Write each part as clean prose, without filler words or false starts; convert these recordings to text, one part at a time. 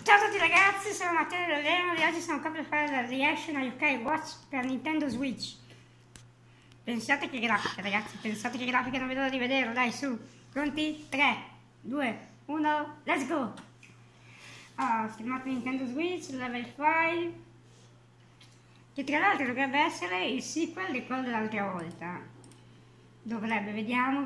Ciao a tutti ragazzi, sono Matteo Dell'Eno e oggi sono qua per fare la reaction a Yokai Watch per Nintendo Switch. Pensate che grafica ragazzi, pensate che grafica, non vedo l'ora di vederlo, dai su, pronti? 3, 2, 1, let's go! Schermato Nintendo Switch, level 5, che tra l'altro dovrebbe essere il sequel di quello dell'altra volta. Dovrebbe, vediamo.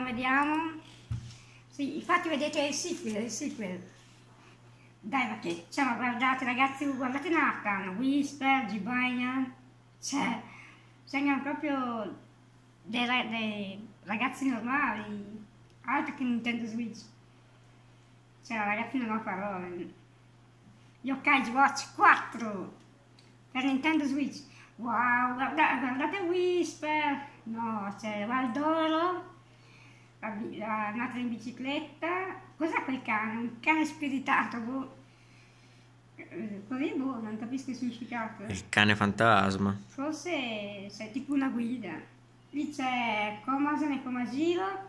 Sì, infatti vedete il sequel. Dai, ma che, cioè, ma guardate ragazzi, guardate Nathan, Whisper, Gibayan, cioè, sembrano proprio dei ragazzi normali, altro che Nintendo Switch. Cioè, ragazzi, non ho parole. Yokai Watch 4 per Nintendo Switch. Wow, guardate Whisper, no, c'è Valdoro, la Nathan in bicicletta. Cos'è quel cane? Un cane spiritato, boh. Così, boh, non capisco il significato. Il cane fantasma. Forse c'è tipo una guida. Lì c'è Komasan e Komashiro.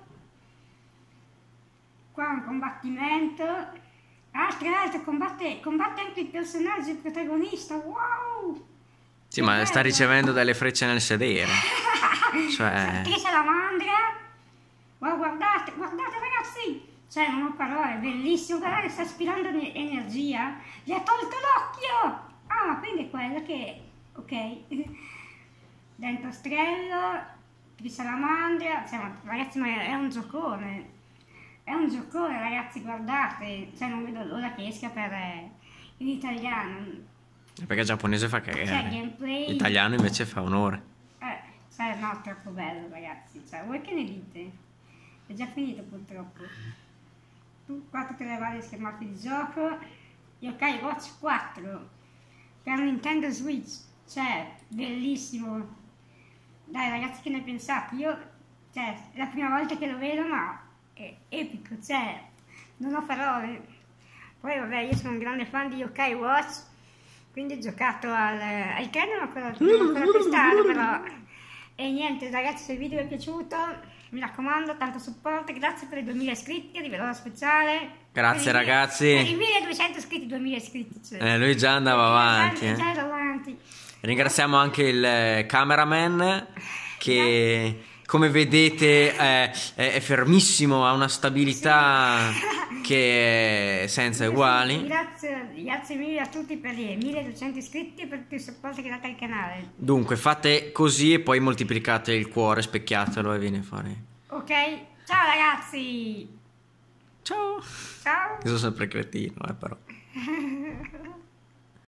Qua un combattimento. Tra l'altro combatte anche il personaggio, il protagonista. Wow! Sì, ma sta ricevendo delle frecce nel sedere. Cioè... Che salamandra. Wow, guardate ragazzi! Cioè, non ho parole, bellissimo, guardate, sta aspirando energia. Gli ha tolto l'occhio! Ah, quindi è quello che... ok. Dentostrello, di salamandra, cioè, ma, ragazzi, ma è un giocone. È un giocone, ragazzi, guardate. Cioè, non vedo l'ora che esca in italiano. Perché il giapponese fa cagare. Cioè, gameplay... L'italiano invece fa onore. Cioè, no, troppo bello, ragazzi. Cioè, voi che ne dite? È già finito, purtroppo. Tu 4 varie schermate di gioco. Yokai Watch 4 per Nintendo Switch, cioè bellissimo. Dai ragazzi, che ne pensate? Io, cioè, è la prima volta che lo vedo, ma è epico, cioè non ho parole. Poi vabbè, io sono un grande fan di Yokai Watch, quindi ho giocato al cane, non ho ancora testato, però. E niente ragazzi, se il video vi è piaciuto, mi raccomando, tanto supporto, grazie per i 2000 iscritti, arriverò la speciale. Grazie ragazzi. Per i 1200 iscritti, 2000 iscritti. Cioè. Lui già andava avanti. Già ero avanti. Ringraziamo anche il cameraman che, come vedete, è fermissimo, ha una stabilità che è senza uguali. Grazie mille a tutti per i 1200 iscritti e per tutto il supporto che date al canale. Dunque fate così e poi moltiplicate il cuore, specchiatelo e viene fuori. Ok, ciao ragazzi. Ciao. Ciao. Io sono sempre cretino, però.